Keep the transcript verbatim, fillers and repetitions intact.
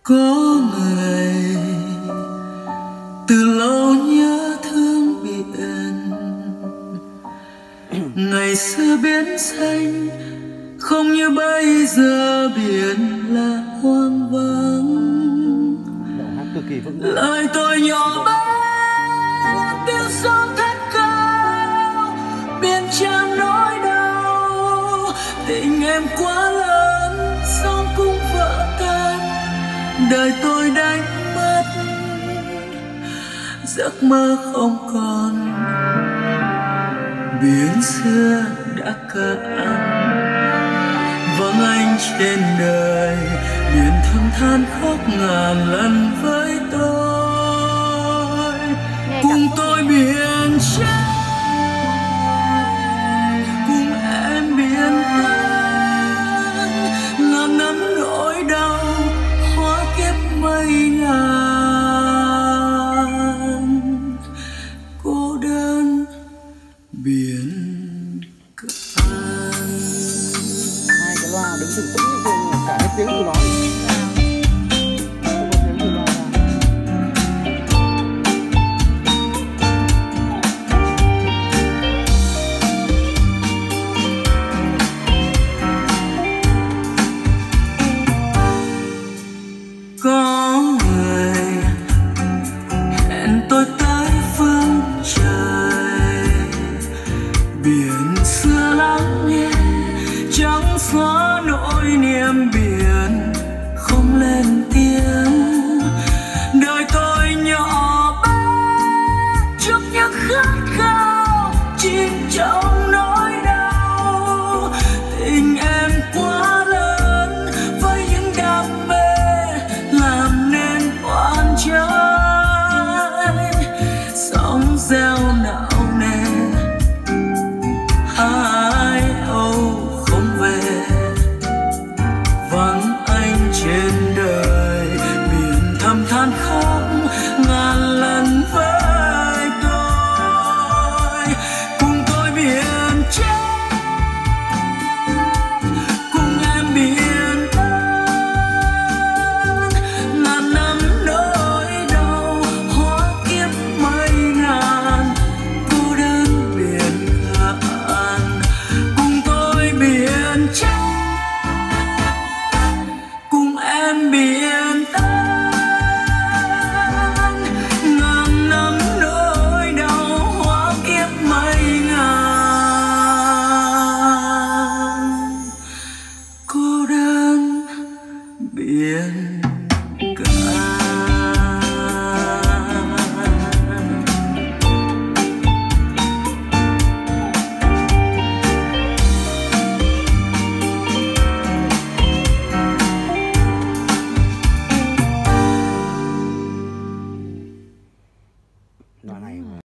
Có người từ lâu nhớ thương biển, ngày xưa biển xanh không như bây giờ biển là hoang vắng. Lời tôi nhỏ bé tiếng sóng thét cao, biển tràn nỗi đau. Tình em quá lớn sóng cũng vỡ tan, đời tôi đánh mất giấc mơ không còn. Biển xưa đã cạn, vắng anh trên đời. Biển thầm than khóc ngàn lần với tôi. Cùng tôi biển chết, cùng em biển tan. Ngàn năm nỗi đau hóa kiếp mây ngàn. Cô đơn biển cạn. Hai cái loa đứng từng tĩnh trên cả cái tiếng của nó. Có người hẹn tôi tới phương trời, biển xưa lắng nghe chẳng xóa nỗi niềm biển không lên tiếng. Đời tôi nhỏ bé trước những khát khao chìm trong nỗi đau. Tình em quá lớn với những đam mê làm nên oan trái. Sóng reo não nề hai âu không về, vắng anh trên đời. Biển thầm than khóc ngàn lần với tôi. Cùng tôi biển chết, cùng em biển tan. Ngàn năm nỗi đau hóa kiếp mây ngàn. Cô đơn biển cạn, cùng tôi biển chết, cùng em biển tan. Ngàn năm nỗi đau hóa kiếp mây ngàn. Cô đơn biển